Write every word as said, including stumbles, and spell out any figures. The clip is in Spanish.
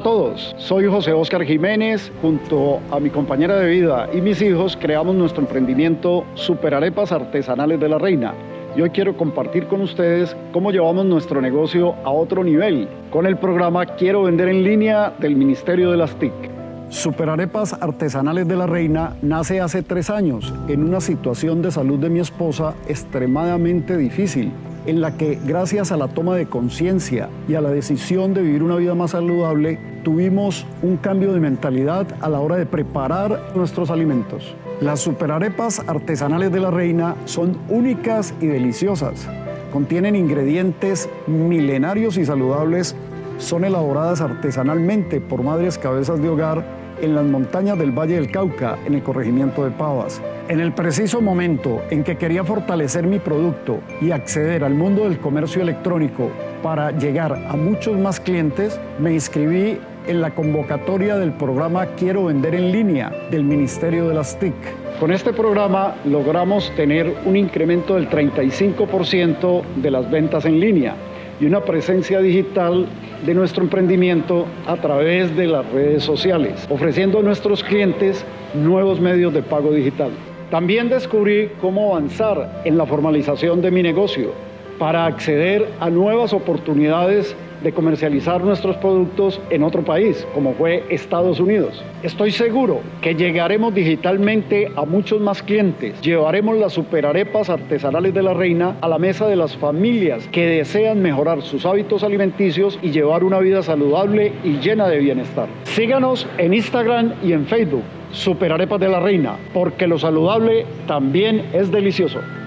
a todos, soy José Óscar Jiménez. Junto a mi compañera de vida y mis hijos creamos nuestro emprendimiento Superarepas Artesanales de la Reina. Y hoy quiero compartir con ustedes cómo llevamos nuestro negocio a otro nivel con el programa Quiero Vender en Línea del Ministerio de las T I C. Superarepas Artesanales de la Reina nace hace tres años en una situación de salud de mi esposa extremadamente difícil, en la que gracias a la toma de conciencia y a la decisión de vivir una vida más saludable, tuvimos un cambio de mentalidad a la hora de preparar nuestros alimentos. Las superarepas artesanales de la Reina son únicas y deliciosas. Contienen ingredientes milenarios y saludables. Son elaboradas artesanalmente por madres cabezas de hogar en las montañas del Valle del Cauca, en el corregimiento de Pavas. En el preciso momento en que quería fortalecer mi producto y acceder al mundo del comercio electrónico para llegar a muchos más clientes, me inscribí en la convocatoria del programa Quiero Vender en Línea del Ministerio de las T I C. Con este programa logramos tener un incremento del treinta y cinco por ciento de las ventas en línea y una presencia digital de nuestro emprendimiento a través de las redes sociales, ofreciendo a nuestros clientes nuevos medios de pago digital. También descubrí cómo avanzar en la formalización de mi negocio para acceder a nuevas oportunidades de comercializar nuestros productos en otro país, como fue Estados Unidos. Estoy seguro que llegaremos digitalmente a muchos más clientes. Llevaremos las superarepas artesanales de la Reina a la mesa de las familias que desean mejorar sus hábitos alimenticios y llevar una vida saludable y llena de bienestar. Síganos en Instagram y en Facebook, Superarepas de la Reina, porque lo saludable también es delicioso.